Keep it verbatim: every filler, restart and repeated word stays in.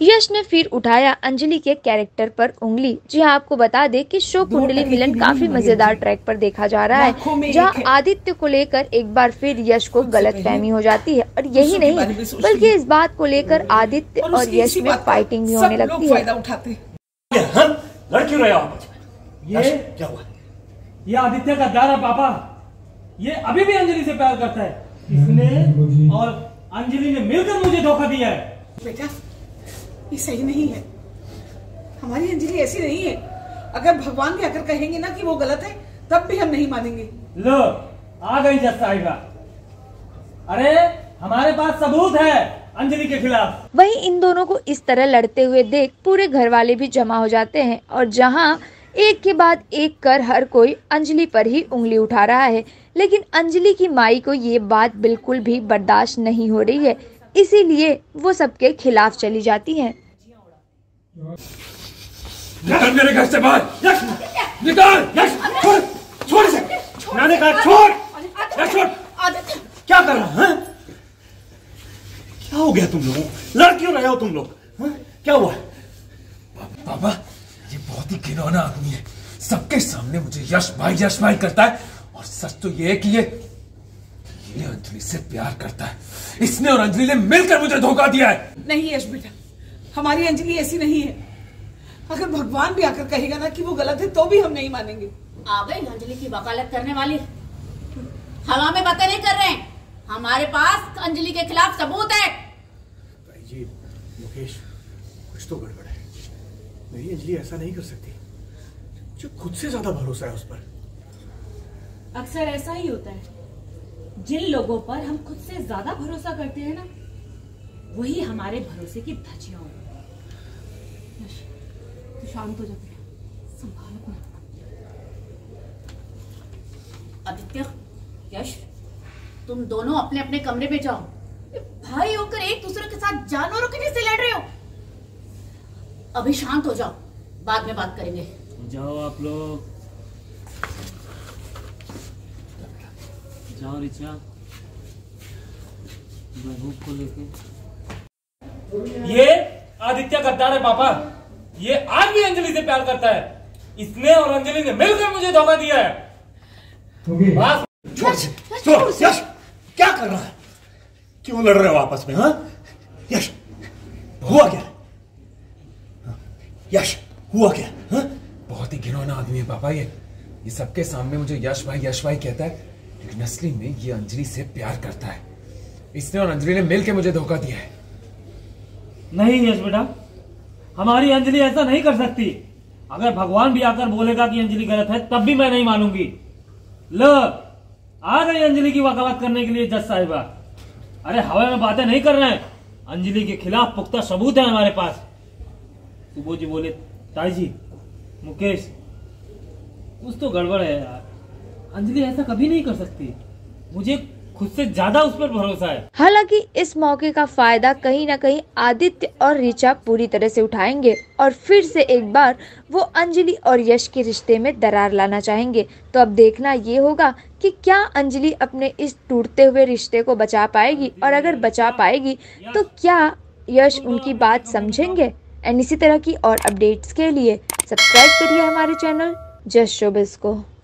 यश ने फिर उठाया अंजलि के कैरेक्टर पर उंगली। जी हाँ, आपको बता दें कि शो कुंडली मिलन काफी मजेदार ट्रैक पर देखा जा रहा है, जहां आदित्य को लेकर एक बार फिर यश को गलतफहमी हो जाती है। और यही नहीं बल्कि इस बात को लेकर आदित्य और यश में फाइटिंग भी होने लगती है। ये क्या हुआ? ये आदित्य का दारा पापा, ये अभी भी अंजलि से प्यार करता है। इसने और अंजलि ने मिलकर मुझे धोखा दिया है। बेटा, ये सही नहीं है। हमारी अंजलि ऐसी नहीं है। अगर भगवान भी आकर कहेंगे ना कि वो गलत है, तब भी हम नहीं मानेंगे। लो, आ गई जज साहिबा। अरे हमारे पास सबूत है अंजलि के खिलाफ। वहीं इन दोनों को इस तरह लड़ते हुए देख पूरे घर वाले भी जमा हो जाते हैं, और जहां एक के बाद एक कर हर कोई अंजलि पर ही उंगली उठा रहा है। लेकिन अंजलि की माई को ये बात बिल्कुल भी बर्दाश्त नहीं हो रही है, इसीलिए वो सबके खिलाफ चली जाती हैं। निकल मेरे घर से बाहर, यश निकल, यश छोड़, छोड़ इसे, मैंने कहा छोड़, यश छोड़। क्या कर रहा है? क्या हो गया तुम लोगों? लड़ क्यों रहे हो तुम लोग? क्या हुआ? पापा, ये बहुत ही घिनौना आदमी है। सबके सामने मुझे यश भाई यश भाई करता है, और सच तो ये है कि ये ये अंजलि से प्यार करता है। इसने और अंजलि ने मिलकर मुझे धोखा दिया है। नहीं यश बेटा, हमारी अंजलि ऐसी नहीं है। अगर भगवान भी आकर कहेगा ना कि वो गलत है, तो भी हम नहीं मानेंगे। आ गई अंजलि की वकालत करने वाली। हम हमें बातें नहीं कर रहे हैं, हमारे पास अंजलि के खिलाफ सबूत है। भाई जी, मुकेश, कुछ तो गड़बड़ है। मेरी अंजलि ऐसा नहीं कर सकती। मुझे खुद से ज्यादा भरोसा है उस पर। अक्सर ऐसा ही होता है, जिन लोगों पर हम खुद से ज्यादा भरोसा करते हैं ना, वही हमारे भरोसे की धज्जियां होती हैं। तू शांत हो जा, संभाल अपना। आदित्य, यश, तुम दोनों अपने अपने कमरे में जाओ। भाई होकर एक दूसरे के साथ जानवरों के जैसे लड़ रहे हो। अभी शांत हो जाओ, बाद में बात करेंगे। जाओ आप लोग, जाओ रिचा, महबूब को लेके। ये आदित्य गद्दार है पापा। ये आज भी अंजलि से प्यार करता है। इसने और अंजलि ने मिलकर मुझे धोखा दिया है। बस छोड़, छोड़, यश, क्या कर रहा है? क्यों लड़ रहे हो आपस में? हाँ यश, हुआ क्या? यश, हुआ क्या? हाँ? बहुत ही घिनौना आदमी है पापा ये। ये सबके सामने मुझे यश भाई यश भाई कहता है, लेकिन असली में ये अंजलि से प्यार करता है। इसने और अंजलि ने मिलकर मुझे धोखा दिया है। नहीं यश बेटा, हमारी अंजलि ऐसा नहीं कर सकती। अगर भगवान भी आकर बोलेगा कि अंजलि गलत है, तब भी मैं नहीं मानूंगी। लो, आ गई अंजलि की वकालत करने के लिए जज साहिबा। अरे हवा में बातें नहीं कर रहे हैं, अंजलि के खिलाफ पुख्ता सबूत है हमारे पास। सुबो जी बोले, ताई जी, मुकेश, कुछ तो गड़बड़ है यार। अंजलि ऐसा कभी नहीं कर सकती। मुझे खुद से ज्यादा उस पर भरोसा है। हालांकि इस मौके का फायदा कहीं न कहीं आदित्य और ऋचा पूरी तरह से उठाएंगे, और फिर से एक बार वो अंजलि और यश के रिश्ते में दरार लाना चाहेंगे। तो अब देखना ये होगा कि क्या अंजलि अपने इस टूटते हुए रिश्ते को बचा पाएगी, और अगर बचा पाएगी तो क्या यश उनकी बात समझेंगे। एंड इसी तरह की और अपडेट्स के लिए सब्सक्राइब करिए हमारे चैनल जस्ट शोबिज़ को।